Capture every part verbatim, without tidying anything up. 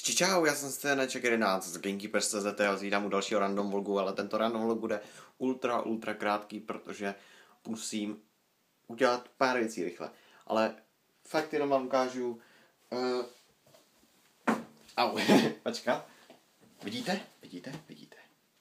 Čau, já jsem Steneček jedenáct z Gamekeepers tečka cé zet a zvídám u dalšího random vlogu, ale tento random vlog bude ultra, ultra krátký, protože musím udělat pár věcí rychle. Ale fakt jenom vám ukážu... Uh... Au, počkat. Vidíte? Vidíte? Vidíte?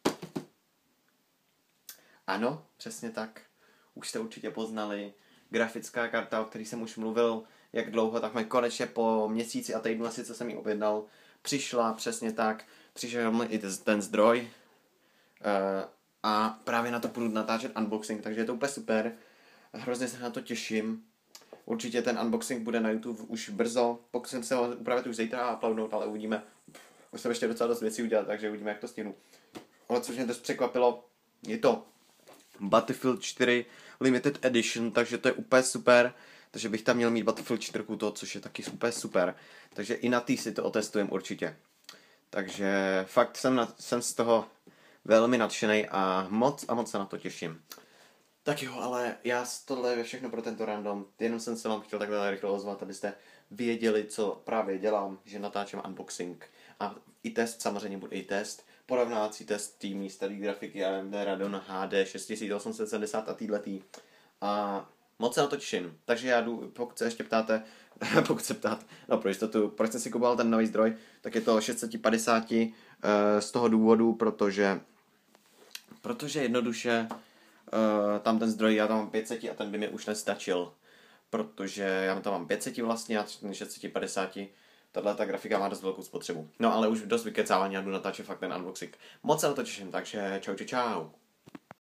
Ano, přesně tak. Už jste určitě poznali. Grafická karta, o který jsem už mluvil, jak dlouho, tak mi konečně po měsíci a týdnu asi, co jsem ji objednal, přišla přesně tak. Přišel mi i ten zdroj. Uh, a právě na to budu natáčet unboxing, takže je to úplně super. Hrozně se na to těším. Určitě ten unboxing bude na YouTube už brzo. Pokusím se ho upravit už zítra a uploadnout, ale uvidíme. Už jsem ještě docela dost věcí udělat, takže uvidíme, jak to stihnu. Ale což mě dost překvapilo, je to Battlefield čtyři Limited Edition, takže to je úplně super. Takže bych tam měl mít Battlefield čtyři, to, což je taky super super. Takže i na tý si to otestujem určitě. Takže fakt jsem, na, jsem z toho velmi nadšený a moc a moc se na to těším. Tak jo, ale já tohle je všechno pro tento random. Jenom jsem se vám chtěl takhle rychle ozvat, abyste věděli, co právě dělám, že natáčím unboxing. A i test, samozřejmě bude i test. Porovnávací test týmí starý grafiky A M D Radeon H D šest tisíc osm set sedmdesát a týhletý. A moc se na to těším. Takže já jdu, pokud se ještě ptáte, pokud se ptáte, no pro jistotu, proč jsem si kupoval ten nový zdroj, tak je to šest set padesát uh, z toho důvodu, protože, protože jednoduše uh, tam ten zdroj, já tam mám pět set a ten by mi už nestačil. Protože já tam mám pět set vlastně a šest set padesát. Tahle ta grafika má dost velkou spotřebu. No ale už dost vykecávání a jdu natáčet fakt ten unboxing. Moc se na to těším, takže čau čau čau.